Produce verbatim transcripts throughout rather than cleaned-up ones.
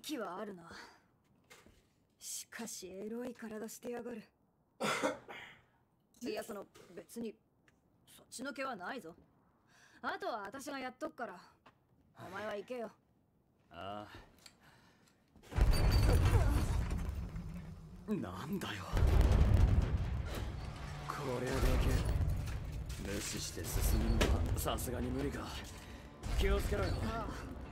息はあるな。しかしエロい体してやがる。いや、その別にそっちの気はないぞ。あとは私がやっとくから、お前は行けよ。 ああ、なんだよこれだけ無視して進むのはさすがに無理か。気をつけろよ。 ああ、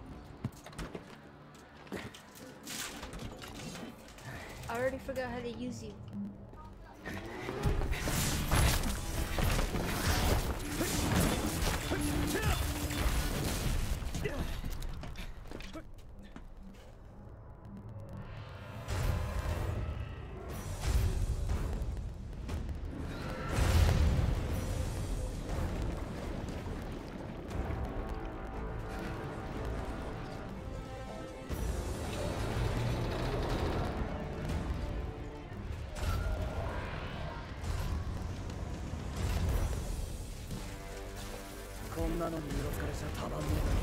I already forgot how to use you. Yeah. こんなのにうろつかれちゃたまんねえだろ。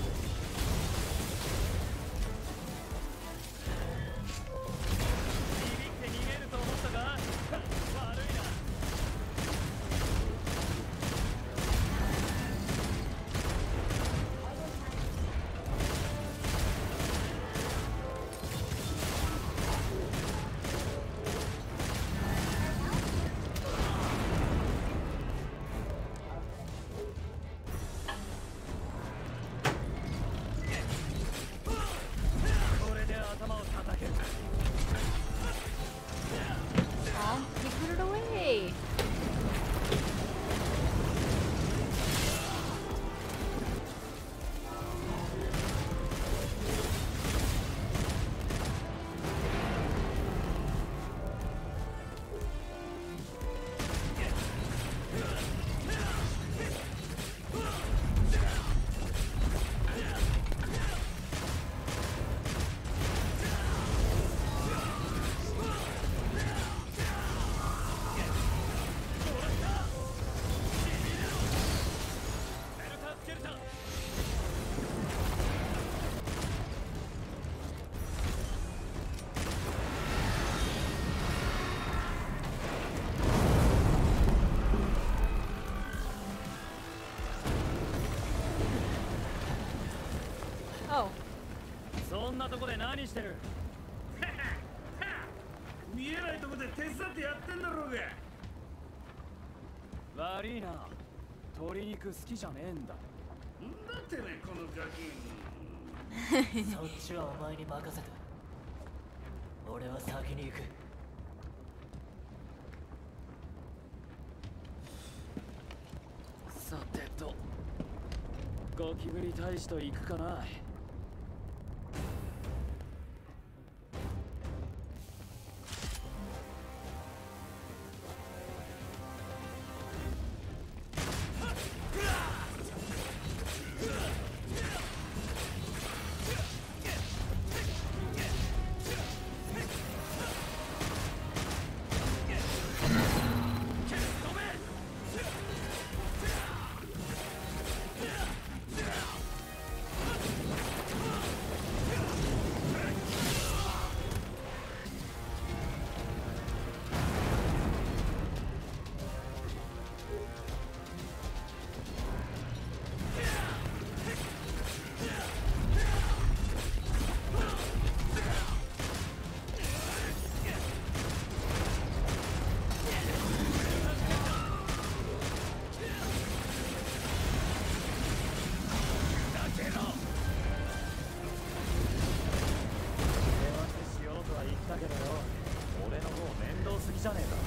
ビビって逃げると思ったか。悪いな。 He put it away. Oh. そんなとこで何してる？ 見えないとこで手伝ってやってんだろうが。 悪いな。鶏肉好きじゃねえんだ。 んだってねこのガキ。 そっちはお前に任せた。俺は先に行く。 さてと、ゴキブリ大使と行くかな。だけどよ、俺の方面倒すぎじゃねえか。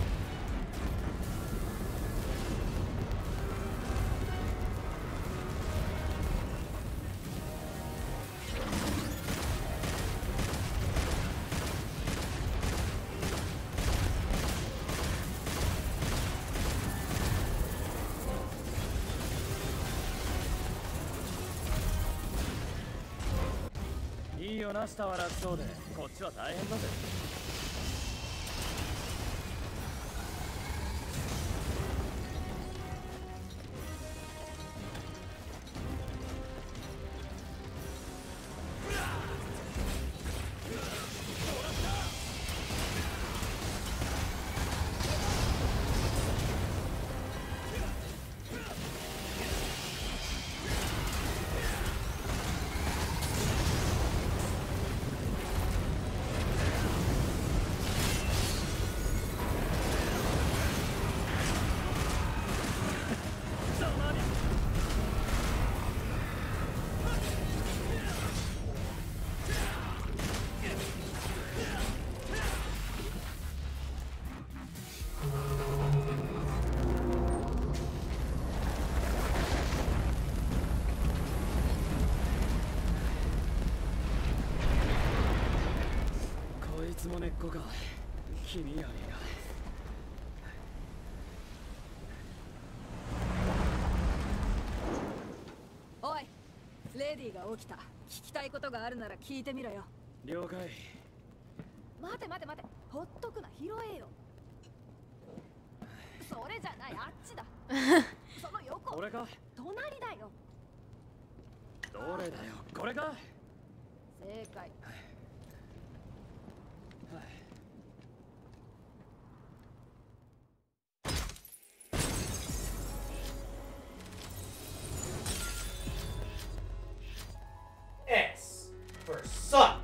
いいよな、下は楽そうで、こっちは大変だぜ。 の根っこか。君やりが。 おい、レディが起きた。聞きたいことがあるなら聞いてみろよ。 了解。 待て待て待て、ほっとくな、拾えよ。それじゃない、あっちだ。その横。 これか。 隣だよ。 どれだよ、これか。 正解。 S for suck.